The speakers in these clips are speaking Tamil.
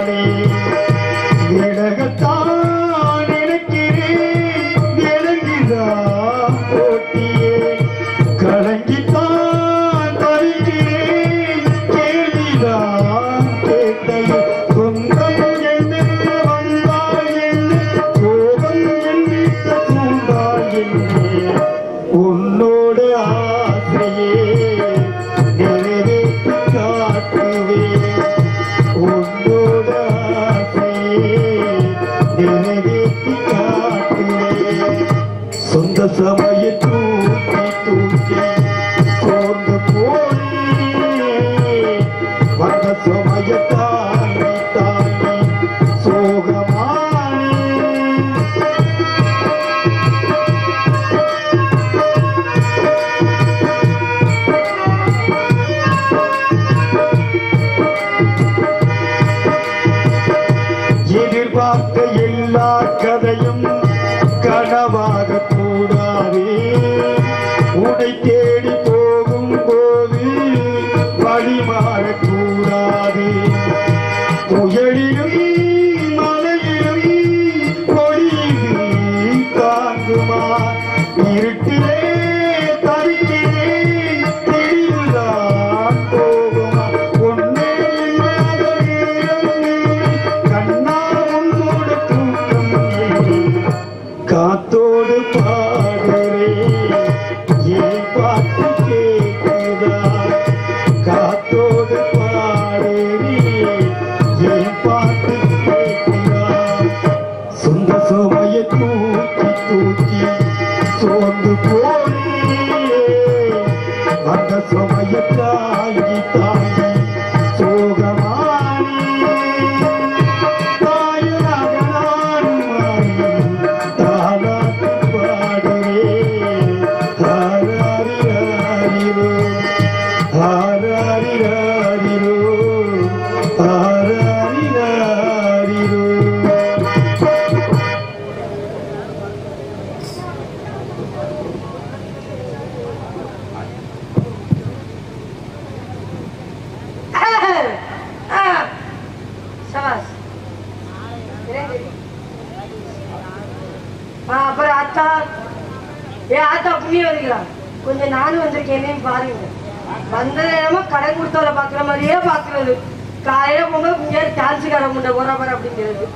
கொஞ்சம் நானும் வந்திருக்கேன் பாருங்க. வந்த நேரமா கடன் கொடுத்தவரை பாக்குற மாதிரியே பாக்குறது. காலையில போகும்போது இங்கே டான்ஸுக்கார முண்டை போறாரு அப்படிங்கிறது.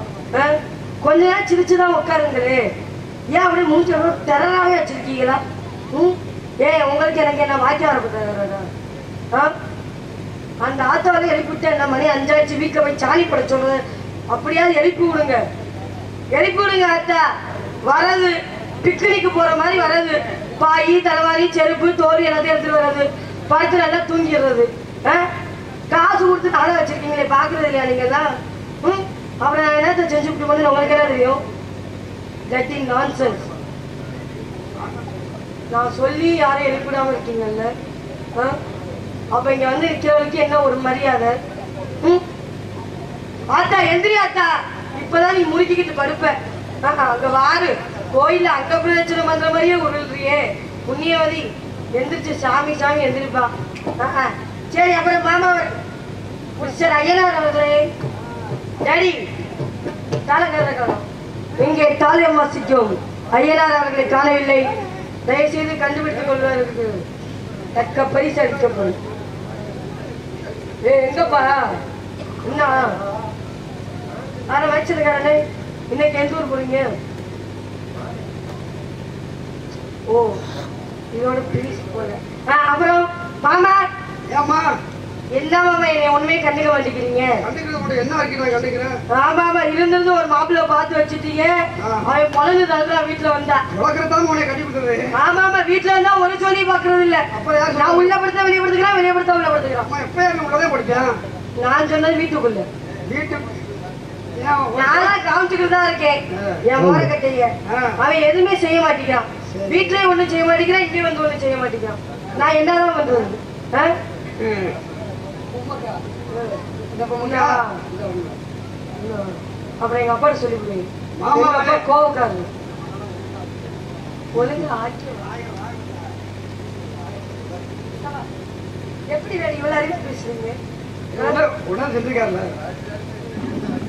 கொஞ்ச நேரம் சிரிச்சுதான் உட்காருங்களே. ஏன் அப்படி மூச்சு திறனாவே வச்சிருக்கீங்களா? ஏன் உங்களுக்கு எனக்கு என்ன வாக்கிய வரப்பட்ட அந்த ஆத்தாவில எழுப்பிவிட்டு என்ன மணி 5 ஆயிடுச்சு, வீட்டில் போய் சாலி பட சொல்றது. அப்படியாவது எழுப்பி விடுங்க, எழுப்பி விடுங்க. ஆத்தா வரது பிக்னிக்கு போற மாதிரி வரது. பாய் தலைவாரி செருப்பு தோல் எல்லாத்தையும் எடுத்துட்டு வர்றது. படத்துல எல்லாம் தூங்கிடுறது. காசு கொடுத்து தலை வச்சிருக்கீங்களே, பாக்குறது இல்லையா நீங்க எல்லாம்? அப்புறம் நான் என்னத்தை செஞ்சு விட்டு வந்து உங்களுக்கு என்ன தெரியும்? That is nonsense. நான் சொல்லி யாரும் எழுப்பிடாம இருக்கீங்கல்ல. அப்ப இங்க வந்து இருக்கிறவங்களுக்கு என்ன ஒரு மரியாதை? ஆத்தா எந்திரி ஆத்தா, இப்பதான் நீ முறுக்கிக்கிட்டு படுப்ப. அங்க வாரு கோயில அங்க பிரச்சனை பண்ற மாதிரியே உருள்றியே புண்ணியவதி. எந்திரிச்சு சாமி சாமி எந்திரிப்பா. சரி அப்புறம் மாமா புருஷர் ஐயனார் அவர்களே, டேடி தாளம் இங்கே தாலியம் வாசிக்கும் ஐயனார் அவர்களை காணவில்லை. தயவுசெய்து கண்டுபிடித்துக் கொள்வதற்கு தக்க பரிசு அளிக்கப்படும். எங்கப்பா என்ன வச்சிருக்காரே? இன்னைக்கு எந்த ஊர் போறீங்க? ஓ இதோட பிரிச்சு போல. அப்புறம் மாமா ஏமா என்ன மாமா என்னை ஒண்ணுமே கண்டுக்க மாட்டேங்கிறீங்க? ஆமா ஆமா இருந்திருந்து ஒரு மாப்பிள்ள பார்த்து வச்சுட்டீங்க. அவன் பொழுது தான் வீட்டுல வந்தா. ஆமா ஆமா வீட்டுல இருந்தா ஒரு சொல்லி பாக்குறது இல்ல. நான் உள்ள படுத்த வெளியே படுத்துக்கிறேன், வெளியே படுத்த உள்ள படுத்துக்கிறேன். நான் சொன்னது வீட்டுக்குள்ள. நான் கவனிச்சுக்கிட்டு தான் இருக்கேன் என் மோர கட்டைய. அவன் எதுவுமே செய்ய மாட்டேங்கிறான். வீட்லயே ஒண்ணும் செய்ய மாட்டேங்கிறான், இங்கே வந்து ஒண்ணும் செய்ய மாட்டேங்கிறான். நான் என்னதான் பண்றது? அப்புறம் எங்க அப்பா சொல்லி கொடுங்க, கோவக்காரங்க ஒழுங்கு ஆட்சி. எப்படி வேணும் இவ்வளவு அறிவு பேசுறீங்க?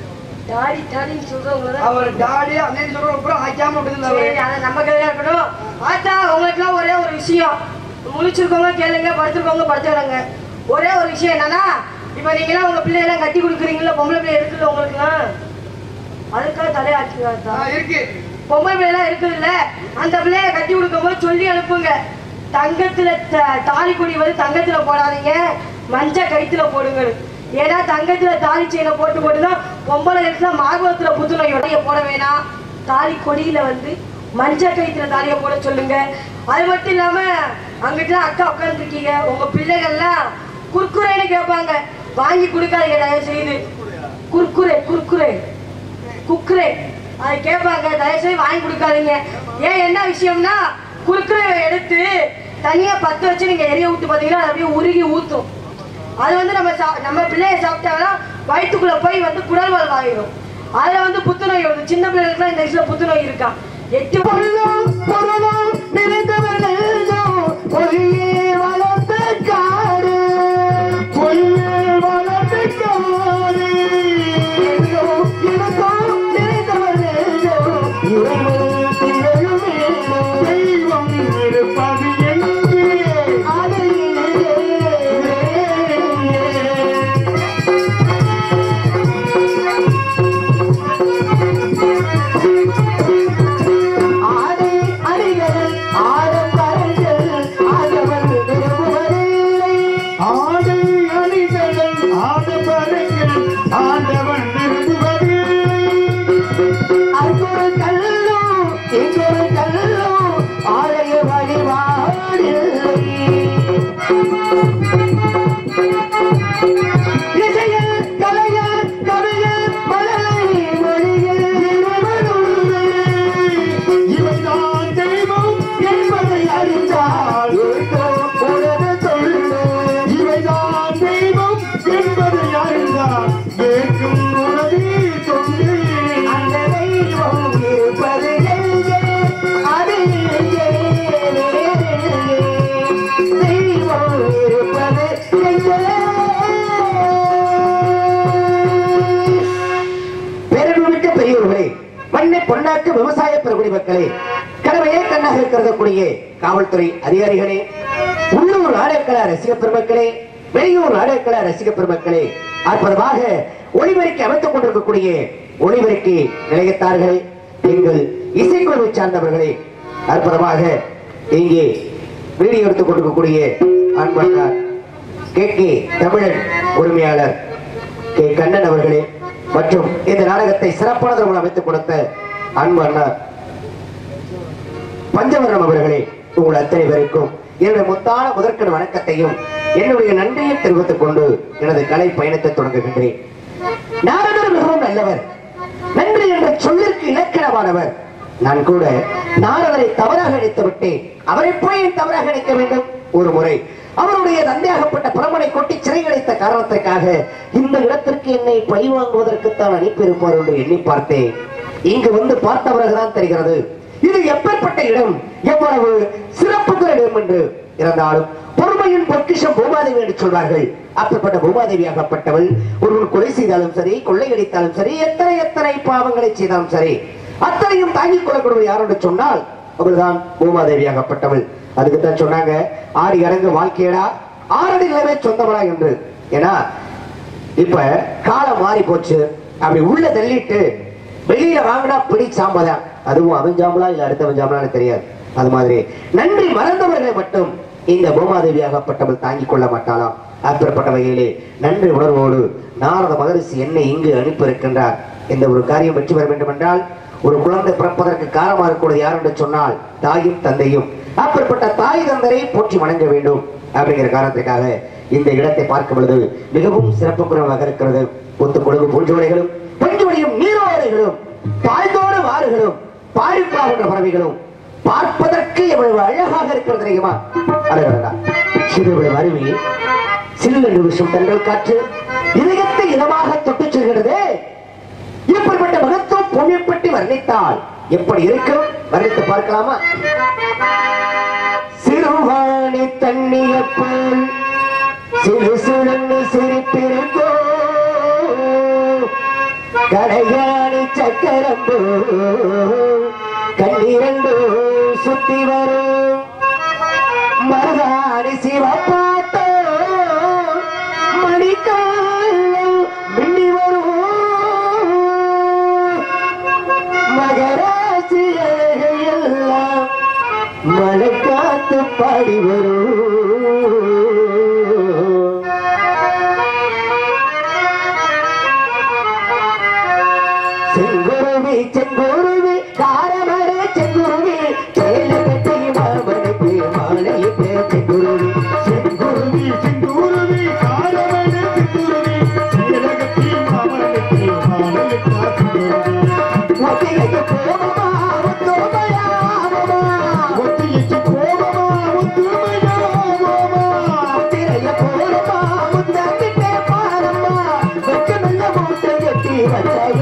டாடி டாடின்னு சொல்றவங்க அவர் டாடி அண்ணன் சொல்றவங்க அப்புறம் ஆக்காம விடுதல. அதை நம்ம கையில இருக்கணும். ஆச்சா உங்களுக்குலாம் ஒரே ஒரு விஷயம், முழிச்சிருக்கவங்க கேளுங்க, படுத்திருக்கவங்க படுத்துக்கிறாங்க. ஒரே ஒரு விஷயம் என்னன்னா, இப்ப நீங்களாம் உங்க பிள்ளையெல்லாம் கட்டி கொடுக்குறீங்களா, பொம்பளை பிள்ளை இருக்குல்ல உங்களுக்கு, அதுக்காக தலையாச்சுங்க இருக்கு. பொம்பளை பிள்ளைலாம் இருக்குது இல்ல, அந்த பிள்ளைய கட்டி கொடுக்கும் போது சொல்லி அனுப்புங்க, தங்கத்துல தாலி கொடி வந்து தங்கத்துல போடாதீங்க, மஞ்ச கயிற்றுல போடுங்க. ஏன்னா தங்கத்துல தாலி செயினை போட்டு போட்டுதான் பொம்பளைகளுக்கு மார்பகத்துல புத்துநோய் போட வேணாம். தாலி கொடியில வந்து மஞ்ச கயிற்றுல தாலியை போட சொல்லுங்க. அது மட்டும் இல்லாம அங்கிட்ட அக்கா உட்காந்துருக்கீங்க, உங்க பிள்ளைகள்லாம் குர்குரேன்னு கேட்பாங்க, வாங்கி கொடுக்காதீங்க தயவு செய்து. குர்குரே குர்குரே குக்குரே அதை கேட்பாங்க, தயவு செய்து வாங்கி கொடுக்காதீங்க. ஏன் என்ன விஷயம்னா, குர்குரே எடுத்து தனியா பத்து வச்சு நீங்க எரிய ஊத்து பாத்தீங்கன்னா அது அப்படியே உருகி ஊத்தும். அது வந்து நம்ம பிள்ளைய சாப்பிட்டாங்கன்னா வயிற்றுக்குள்ள போய் வந்து குடல்வால் ஆயிடும். அதுல வந்து புத்துநோய் வருது. சின்ன பிள்ளைகளுக்குலாம் இந்த வயசுல புத்துநோய் இருக்கா? 8 பொன்னாட்டு விவசாய பெருங்குடி மக்களே, கடமையே கண்ணாக கருதக்கூடிய காவல்துறை அதிகாரிகளே, உள்ளூர் நாடகக்கல ரசிக பெருமக்களே, வெளியூர் நாடகக்கல ரசிக பெருமக்களே, அற்புதமாக ஒளிபெருக்கி அமைத்துக் கொண்டிருக்கக்கூடிய ஒளிபெருக்கி நிலையத்தார்களே, எங்கள் இசைக்குழுவை சார்ந்தவர்களே, அற்புதமாக இங்கே வீடியோ எடுத்துக் கொண்டிருக்கக்கூடிய அன்பனார் கே தமிழன் உரிமையாளர் கே கண்ணன் அவர்களே, மற்றும் இந்த நாடகத்தை சிறப்பானவர்கள் அமைத்துக் கொடுத்த அன்பு அண்ணா பஞ்சவரணம் அவர்களே, உங்கள் அத்தனை பேருக்கும் என்னுடைய முத்தான முதற்கண் வணக்கத்தையும் என்னுடைய நன்றியை தெரிவித்துக் கொண்டு எனது கலை பயணத்தை தொடங்குகின்றேன். நாரதர் மிகவும் நல்லவர், நன்றி என்ற சொல்லிற்கு இலக்கணமானவர். நான் கூட நாரதரை தவறாக நினைத்து விட்டேன். அவரை போய் தவறாக நினைக்க வேண்டும். ஒரு முறை அவருடைய தந்தையாகப்பட்ட பிரமனை கொட்டி சிறை அடைத்த காரணத்திற்காக இந்த இடத்திற்கு என்னை பழிவாங்குவதற்குத்தான் அனுப்பியிருப்பார் என்று எண்ணி பார்த்தேன். இங்கு வந்து பார்த்தவர்கள்தான் தெரிகிறது இது எப்பேற்பட்ட இடம், எவ்வளவு சிறப்புக்குரிய இடம் என்று. இருந்தாலும் பொறுமையின் பொக்கிஷம் பூமாதேவி என்று சொல்வார்கள். அப்பேற்பட்ட பூமாதேவியாகப்பட்டவள் ஒருவன் கொலை செய்தாலும் சரி, கொள்ளையடித்தாலும் சரி, எத்தனை எத்தனை பாவங்களை செய்தாலும் சரி, அத்தனையும் தாங்கிக் கொள்ளக்கூடிய யார் என்று சொன்னால் அவள்தான் பூமாதேவியாகப்பட்டவள். அதுக்குத்தான் சொன்னாங்க, ஆடி அடங்கு வாழ்க்கையடா, ஆறடி நிலவே சொந்தமடா என்று. ஏன்னா இப்ப காலம் மாறி போச்சு. அப்படி உள்ள தள்ளிட்டு வெளியில வாங்கினா பிடி சாம்பதான், அதுவும் அவன் சாம்பலா இல்ல அடுத்தவன் சாம்பலான்னு தெரியாது. அது மாதிரி நன்றி மறந்தவர்களை மட்டும் இந்த பூமாதேவியாகப்பட்டவள் தாங்கிக் கொள்ள மாட்டாளாம். அப்பேற்பட்ட வகையிலே நன்றி உணர்வோடு நாரத மகரிஷி என்னை இங்கு அனுப்பி இருக்கின்றார். இந்த ஒரு காரியம் வெற்றி பெற வேண்டும் என்றால் ஒரு குழந்தை பிறப்பதற்கு காரணமாக இருக்கக்கூடியது யார் என்று சொன்னால் தாயும் தந்தையும். அப்பேற்பட்ட தாய் தந்தரை போற்றி வணங்க வேண்டும் அப்படிங்கிற காரணத்திற்காக இந்த இடத்தை பார்க்கும் பொழுது மிகவும் சிறப்புக்குறவாக இருக்கிறது. ஒத்து கொடுகு பூஞ்சோலைகளும் பஞ்சுவடியும் நீரோடைகளும் பாய்ந்தோடு வாறுகளும் பாடிப்பாகின்ற பறவைகளும் பார்ப்பதற்கு எவ்வளவு அழகாக இருக்கிறது தெரியுமா? அழகா சிறுவர்கள் அருவி சில்லு விஷம் தங்கள் காற்று இதயத்தை இதமாக தொட்டுச் செல்கிறது. இப்படிப்பட்ட மகத்துவம் பூமியப்பட்டு வர்ணித்தால் எப்படி இருக்கும்? வர்ணித்து பார்க்கலாமா? சிறுவாணி தண்ணிய போல் சிறு சிறு சிரிப்பிருக்கோ கடையாணி சக்கரம்போ கண்ணீரண்டோ சுத்தி வரும் மருதாணி சிவப்பாட்டோ மணிக்காலம் மின்னி வரும் மகராசி அழகையெல்லாம் மழை காத்து பாடி வரும் செங்குருவி செங்குருவி காரமரே செங்குருவி சேல கட்டி மாமனுக்கு மாலையிட்டு செங்குருவி செங்குருவி செங்குருவி காரமரே செங்குருவி சேல கட்டி மாமனுக்கு மாலையிட்டு செங்குருவி ஒத்திகைக்கு போவமா ஒத்துமையாவமா ஒத்திகைக்கு போவமா ஒத்துமையாவமா திரைய போவமா முத்தமிட்டே பாரம்மா வெக்கமெல்ல மூட்டை கட்டி வச்சாயில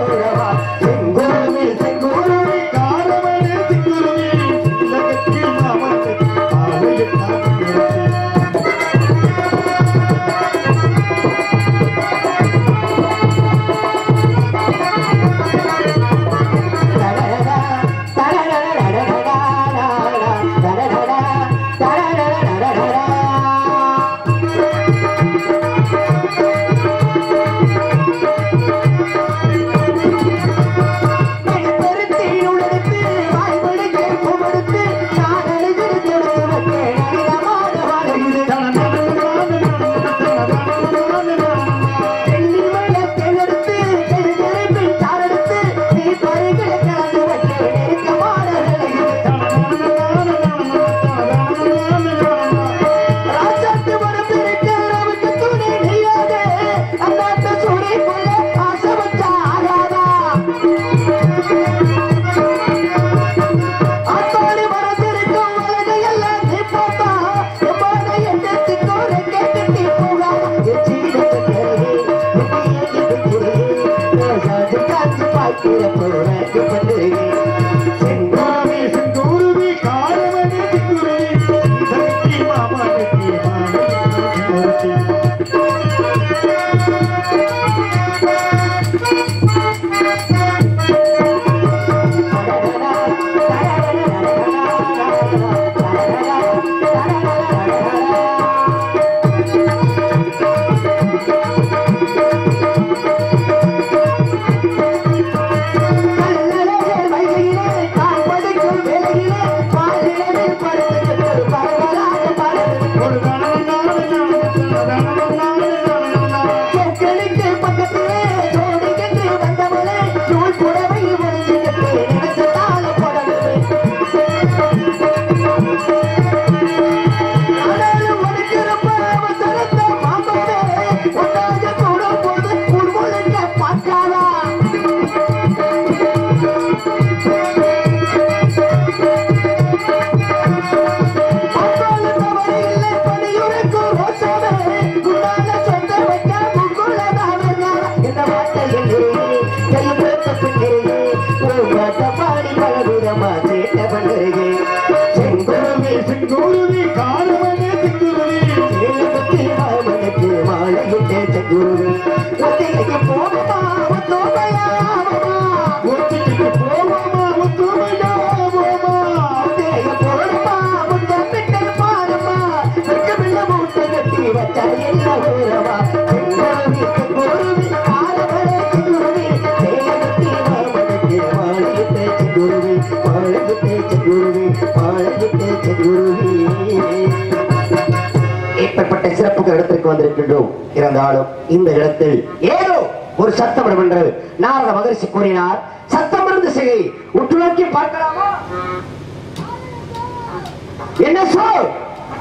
ஏற்பட்ட சிறப்புகள் இடத்திற்கு வந்திருக்கின்றோம். இருந்தாலும் இந்த இடத்தில் ஏதோ ஒரு சத்தம் என்று நாரத மகரிஷி கூறினார். சத்தம் இருந்து செய்தி உற்று நோக்கி பார்க்கலாமா? என்ன சொல்?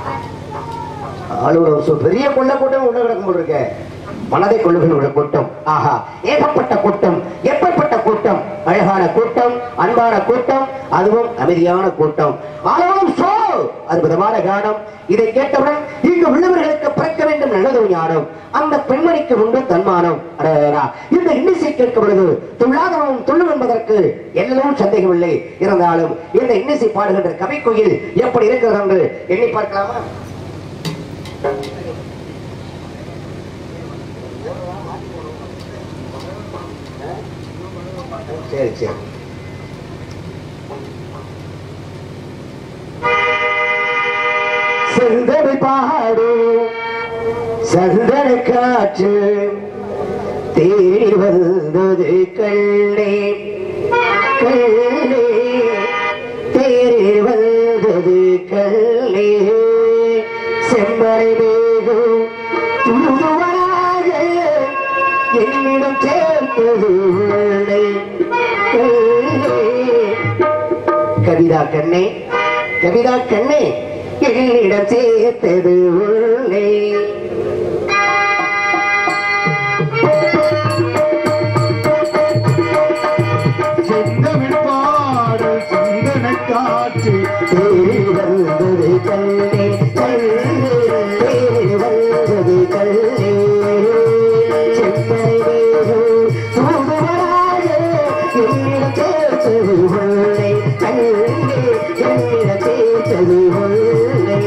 ஆளுநர் சொல். பெரிய கொள்ள கூட்டம் உள்ள கிடக்கும் போல இருக்க. மனதை கொள்ளுகின்ற கூட்டம். ஆஹா, ஏகப்பட்ட கூட்டம். எப்படிப்பட்ட கூட்டம்? அழகான கூட்டம், அன்பான கூட்டம், அதுவும் அமைதியான கூட்டம். ஆளுநர் சொல். அற்புதமான கானம். இதை கேட்டவுடன் இங்கு உள்ளவர்களுக்கு பிறக்க வேண்டும் நல்லது ஞானம். அந்த பெண்மணிக்கு உண்டு தன்மானம். இந்த இன்னிசை கேட்கும் பொழுது துள்ளாதவனும் துள்ளும் என்பதற்கு எல்லோரும் சந்தேகமில்லை. இருந்தாலும் இந்த இன்னிசை பாடுகின்ற கவிக்குயில் எப்படி இருக்கிறது என்று எண்ணி பார்க்கலாமா? சரி சரி. செந்தனை பாடு சந்தன காற்று தேடி வந்தது கள்ளே கள்ளே தேடி வந்தது கள்ளே செம்மறை மேகம் தூதுவராக என்னிடம் சேர்த்தது உள்ளே கள்ளே. கவிதா கண்ணே கவிதா கண்ணே என்னிடம் சேர்த்தது உள்ளே. காற்று தேடி வந்தது கள்ளே கள்ளே தேடி வந்தது கள்ளே செம்மறை மேகம் தூதுவராக என்னிடம் சேர்த்தது உள்ளே கள்ளே என்னிடம் சேர்த்தது உள்ளே.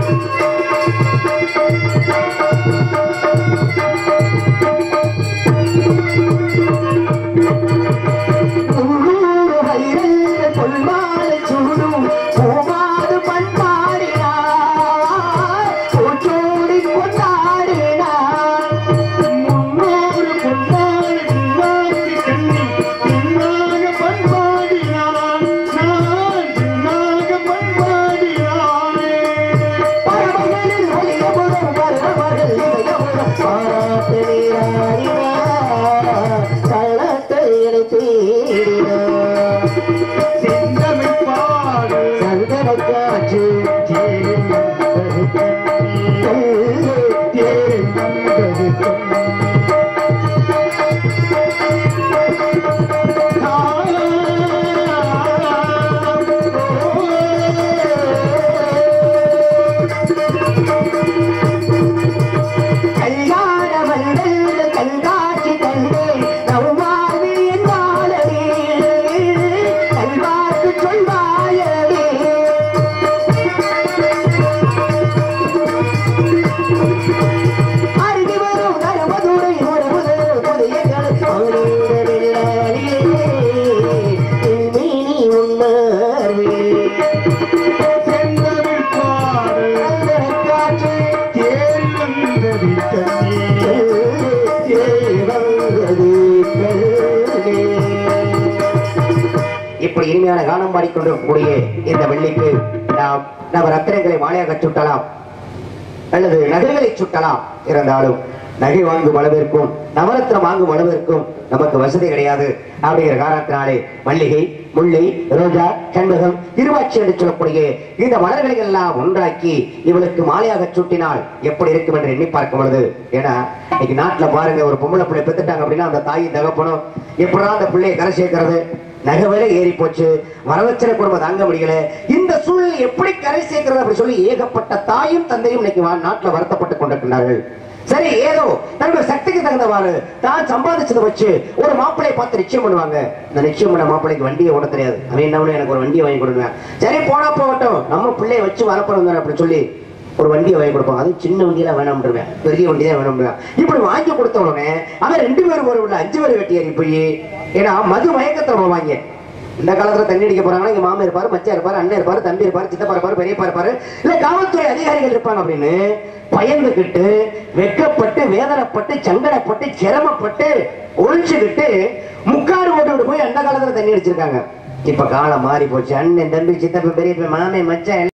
இப்படி இனிமையான கானம் பாடிக்கொண்டிருக்கக்கூடிய இந்த வெள்ளிக்கு நாம் நம்ம ரத்தினங்களை மாலையாக சுட்டலாம் அல்லது நகைகளை சுட்டலாம். இருந்தாலும் நகை வாங்கும் அளவிற்கும் நவரத்னம் வாங்கும் அளவிற்கும் நமக்கு வசதி கிடையாது. அப்படிங்கிற காரணத்தினாலே மல்லிகை, முல்லை, ரோஜா, கண்பகம், இருவாட்சி என்று சொல்லக்கூடிய இந்த மலர்களை எல்லாம் ஒன்றாக்கி இவளுக்கு மாலையாக சூட்டினால் எப்படி இருக்கும் என்று எண்ணி பார்க்கும் பொழுது, ஏன்னா இன்னைக்கு நாட்டுல பாருங்க, ஒரு பொம்பளை பிள்ளை பெத்துட்டாங்க அப்படின்னா அந்த தாய் தகப்பனும் எப்படிதான் அந்த பிள்ளையை கரை சேர்க்கிறது, நகை விலை ஏறி போச்சு, வரதட்சணை குடும்பம் தாங்க முடியல, இந்த சூழ்நிலை எப்படி கரை சேர்க்கிறது அப்படி சொல்லி ஏகப்பட்ட தாயும் தந்தையும் இன்னைக்கு நாட்டுல வருத்தப்பட்டுக் கொண்டிருக்கிறார்கள். சரி, ஏதோ தன்னுடைய சக்திக்கு தகுந்தவாறு தான் சம்பாதிச்சதை வச்சு ஒரு மாப்பிள்ளையை பார்த்து நிச்சயம் பண்ணுவாங்க. இந்த நிச்சயம் பண்ண மாப்பிள்ளைக்கு வண்டியை ஓட தெரியாது. அவன் என்ன எனக்கு ஒரு வண்டியை வாங்கி கொடுங்க, சரி போனா போகட்டும், நம்ம பிள்ளைய வச்சு வரப்போறோம் அப்படின்னு சொல்லி ஒரு வண்டியை வாங்கி கொடுப்பாங்க. அது சின்ன வண்டியெல்லாம் வேணாம்ன்றேன், பெரிய வண்டி தான் வேணும்ன்றேன். இப்படி வாங்கி கொடுத்த உடனே அவன் 2 பேரும் ஒரு 5 பேர் வெட்டி ஏறி போய், ஏன்னா மது மயக்கத்துல போவாங்க. இந்த காலத்துல தண்ணி அடிக்க போறாங்கன்னா இங்க மாமா இருப்பாரு, மச்சா இருப்பாரு, அண்ணன் இருப்பாரு, தம்பி இருப்பாரு, சித்தப்பா இருப்பாரு, பெரியப்பா இருப்பாரு, இல்ல காவல்துறை அதிகாரிகள் இருப்பாங்க அப்படின்னு பயந்துகிட்டு, வெக்கப்பட்டு, வேதனைப்பட்டு, சங்கடப்பட்டு, சிரமப்பட்டு, ஒழிச்சுக்கிட்டு முக்காடு ஓட்டு போய் அந்த காலத்துல தண்ணி அடிச்சிருக்காங்க. இப்ப காலம் மாறி போச்சு. அண்ணன், தம்பி, சித்தப்பா, பெரியப்பா, மாமே, மச்சா